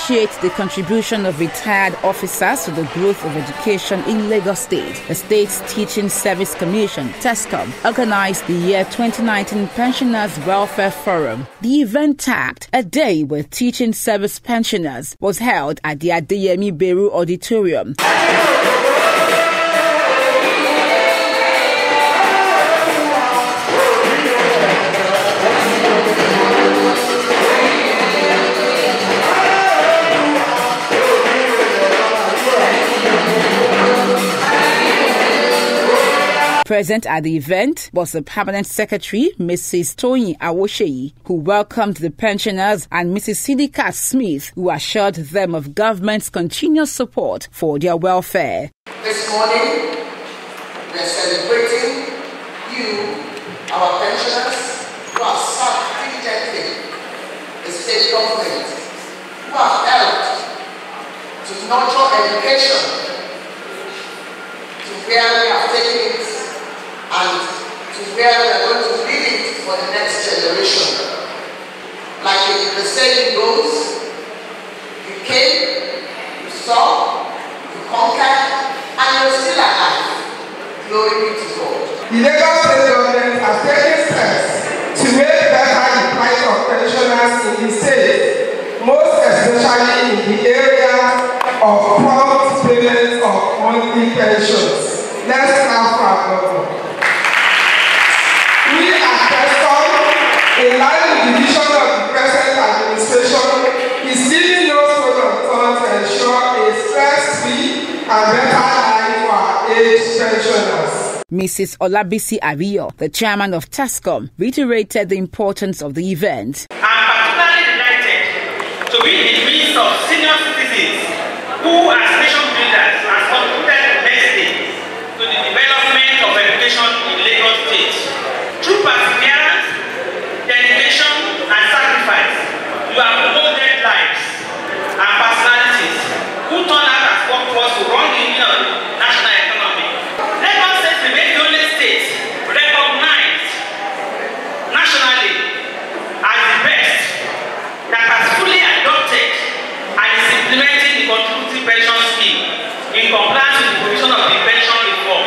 appreciate the contribution of retired officers to the growth of education in Lagos State. The State's Teaching Service Commission, TESCOM, organized the year 2019 Pensioners Welfare Forum. The event tagged A Day with Teaching Service Pensioners was held at the Adeyemi Beru Auditorium. Present at the event was the Permanent Secretary, Mrs. Toyin Awosheyi, who welcomed the pensioners, and Mrs. Sidika Smith, who assured them of government's continuous support for their welfare. This morning, we are celebrating you, our pensioners, who have served diligently the state government, who have helped to nurture education to where we have taken it and to where we are going to lead it for the next generation. Like the saying goes, you came, you saw, you conquered, and you're still alive. Glory be to God. The Lagos State government has taken steps to make better the plight of pensioners in the state, most especially in the area of prompt payment of monthly pensions. Let's clap for our government. We at TESCOM, in line with the vision of the present administration, is leaving no stone unturned to ensure a stress-free and better life for our aged pensioners. Mrs. Olabisi Ariyo, the chairman of TESCOM, reiterated the importance of the event. I'm particularly delighted to be in the midst of senior citizens who, as nation builders, have contributed immensely to the development of education in Lagos State. Through perseverance, dedication, and sacrifice, you have promoted lives and personalities who turn out as workforce to run the engine of the national economy. Lagos State remains the only state recognized nationally as the best that has fully adopted and is implementing the contributory pension scheme in compliance with the provision of the pension reform.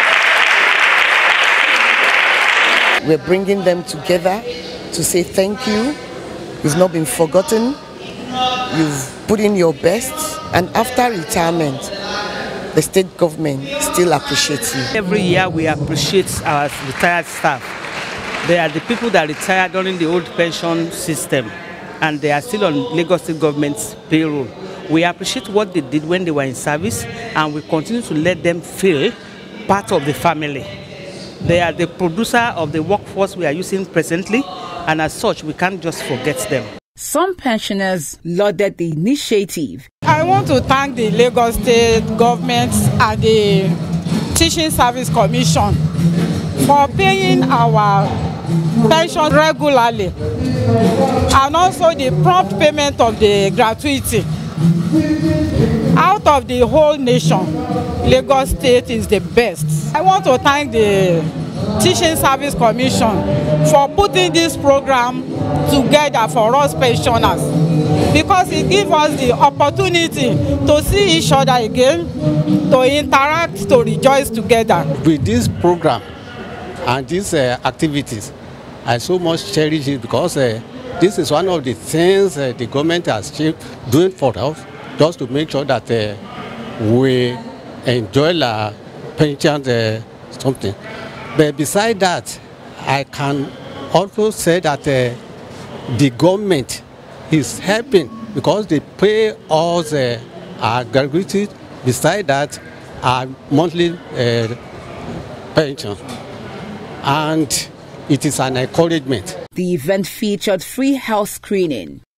We're bringing them together to say thank you. You've not been forgotten. You've put in your best. And after retirement, the state government still appreciates you. Every year we appreciate our retired staff. They are the people that retired during the old pension system, and they are still on Lagos State government's payroll. We appreciate what they did when they were in service, and we continue to let them feel part of the family. They are the producer of the workforce we are using presently, and as such, we can't just forget them. Some pensioners lauded the initiative. I want to thank the Lagos State government and the Teaching Service Commission for paying our pension regularly, and also the prompt payment of the gratuity. Out of the whole nation, Lagos State is the best. I want to thank the Teaching Service Commission for putting this program together for us pensioners, because it gives us the opportunity to see each other again, to interact, to rejoice together. With this program and these activities, I so much cherish it, because this is one of the things the government has doing for us, just to make sure that we enjoy our pension something. But beside that, I can also say that the government is helping, because they pay us our gratuity. Beside that, our monthly pension, and it is an encouragement. The event featured free health screening,